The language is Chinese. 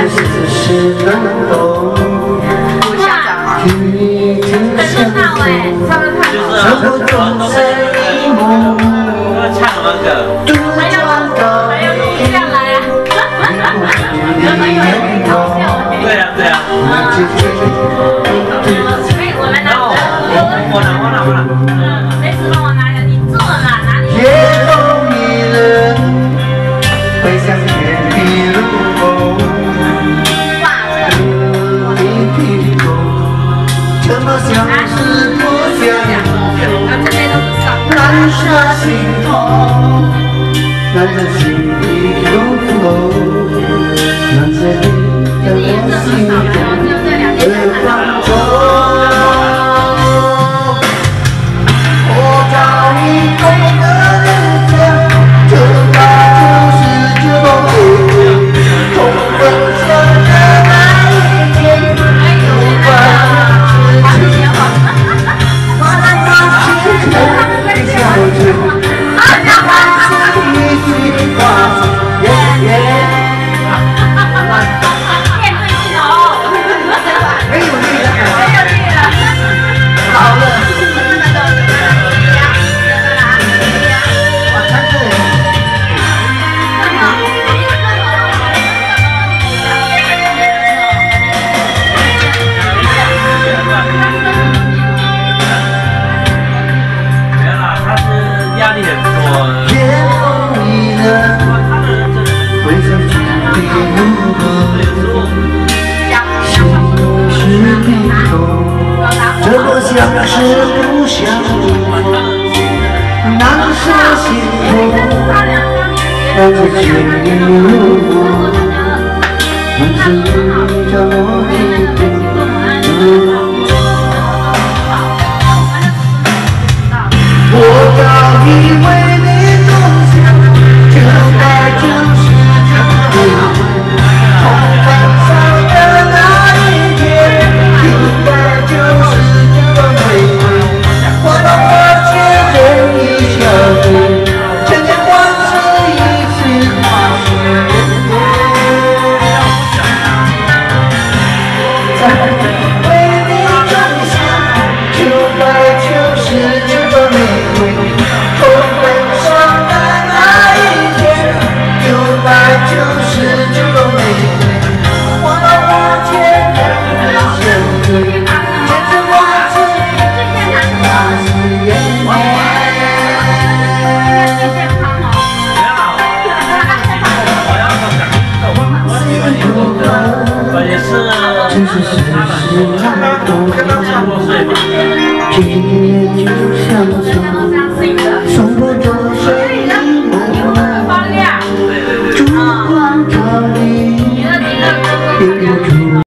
世事难懂，你就像生活中的一梦，独装高对呀对呀。 我来拿，我拿。没事，帮我拿一下。你这么拿，哪里？ 夜空迷人，回想天地如梦，地空，怎么相思不相逢？难舍心痛，难舍心里如风，难舍你的心的放纵。相识不相逢，难舍心痛，难舍情如梦，难舍你着我的梦。我早已为